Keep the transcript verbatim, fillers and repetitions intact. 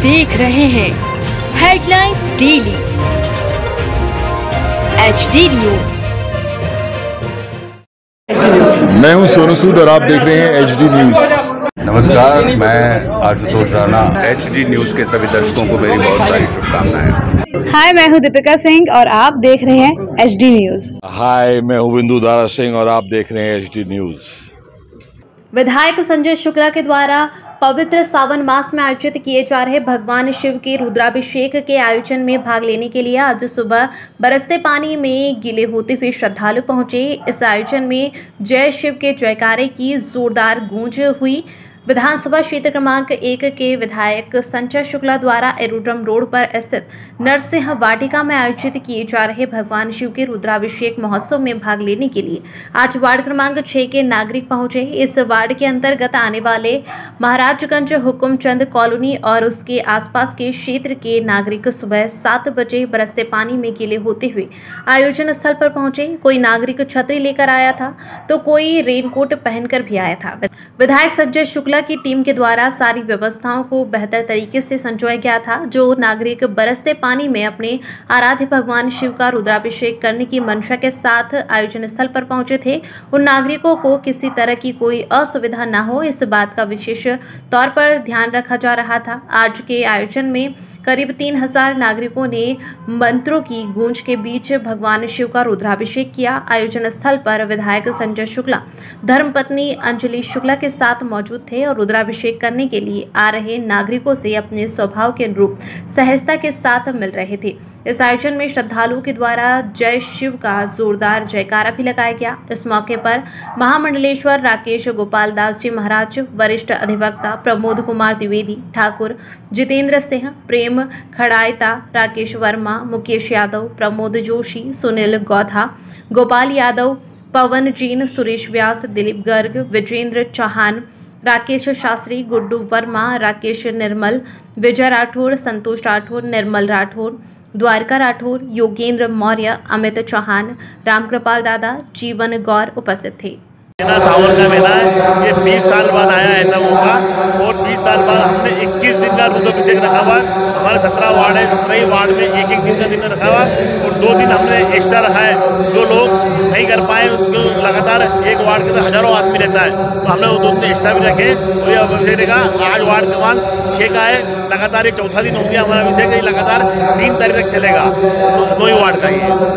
देख रहे हैं headlines daily H D news. मैं हूं सोनू सूद और आप देख रहे हैं एच डी न्यूज। नमस्कार, मैं Ashutosh Rana. H D news के सभी दर्शकों को मेरी बहुत सारी शुभकामनाएं। हाय, मैं हूं दीपिका सिंह और आप देख रहे हैं एच डी न्यूज। हाय, मैं हूं बिंदु दारा सिंह और आप देख रहे हैं एच डी न्यूज। विधायक संजय शुक्ला के द्वारा पवित्र सावन मास में आयोजित किए जा रहे भगवान शिव के रुद्राभिषेक के आयोजन में भाग लेने के लिए आज सुबह बरसते पानी में गीले होते हुए श्रद्धालु पहुंचे। इस आयोजन में जय शिव के जयकारे की जोरदार गूंज हुई। विधानसभा क्षेत्र क्रमांक एक के विधायक संजय शुक्ला द्वारा एरोड्रम रोड पर स्थित नरसिंह वाटिका में आयोजित किए जा रहे भगवान शिव के रुद्राभिषेक महोत्सव में भाग लेने के लिए आज वार्ड क्रमांक छह के नागरिक पहुंचे। इस वार्ड के अंतर्गत आने वाले महाराजगंज हुकुमचंद कॉलोनी और उसके आसपास के क्षेत्र के नागरिक सुबह सात बजे बरसते पानी में गीले होते हुए आयोजन स्थल पर पहुंचे। कोई नागरिक छतरी लेकर आया था तो कोई रेनकोट पहनकर भी आया था। विधायक संजय शुक्ला की टीम के द्वारा सारी व्यवस्थाओं को बेहतर तरीके से संजोया गया था। जो नागरिक बरसते पानी में अपने आराध्य भगवान शिव का रुद्राभिषेक करने की मंशा के साथ आयोजन स्थल पर पहुंचे थे, उन नागरिकों को किसी तरह की कोई असुविधा न हो, इस बात का विशेष तौर पर ध्यान रखा जा रहा था। आज के आयोजन में करीब तीन हजार नागरिकों ने मंत्रों की गूंज के बीच भगवान शिव का रुद्राभिषेक किया। आयोजन स्थल पर विधायक संजय शुक्ला धर्मपत्नी अंजलि शुक्ला के साथ मौजूद थे और रुद्राभिषेक करने के लिए आ रहे नागरिकों से अपने स्वभाव के अनुरूप सहजता के साथ मिल रहे थे। इस आयोजन में श्रद्धालुओं के द्वारा जय शिव का जोरदार जयकारा भी लगाया गया। इस मौके पर महामंडलेश्वर राकेश गोपाल दास जी महाराज, वरिष्ठ अधिवक्ता प्रमोद कुमार द्विवेदी, ठाकुर जितेंद्र सिंह, प्रेम खड़ायता, राकेश वर्मा, मुकेश यादव, प्रमोद जोशी, सुनील गौधा, गोपाल यादव, पवन जीन, सुरेश व्यास, दिलीप गर्ग, विजेंद्र चौहान, राकेश शास्त्री, गुड्डू वर्मा, राकेश निर्मल, विजय राठौर, संतोष राठौर, निर्मल राठौर, द्वारका राठौर, योगेंद्र मौर्य, अमित चौहान, रामकृपाल दादा, जीवन गौर उपस्थित थे। सावन का महीना है, ये बीस साल बाद आया ऐसा मौका और बीस साल बाद हमने इक्कीस दिन का रुद्राभिषेक रखा हुआ। हमारे सत्रह वार्ड है, सत्रह ही वार्ड में एक एक दिन का दिन रखा हुआ और दो दिन हमने एक्स्ट्रा रखा है। जो लोग नहीं कर पाए उसको लगातार एक वार्ड के अंदर हजारों आदमी रहता है तो हमने वो दो दिन एक्स्ट्रा भी रखे और ये अभिषेक का आज वार्ड क्रमांक छः का है। लगातार ये चौथा दिन हो गया हमारा अभिषेक, लगातार तीन तारीख तक चलेगा। नौ वार्ड का ही है।